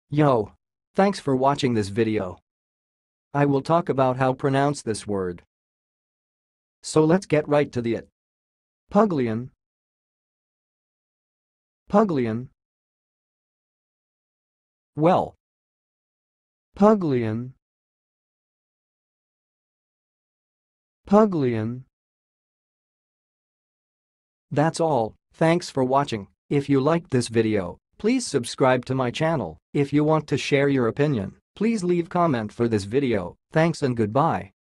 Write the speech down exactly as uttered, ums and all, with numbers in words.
Yo! Thanks for watching this video. I will talk about how pronounce this word. So let's get right to the it. Puglian. Puglian. Well. Puglian. Puglian. That's all, thanks for watching. If you liked this video, please subscribe to my channel. If you want to share your opinion, please leave comment for this video. Thanks and goodbye.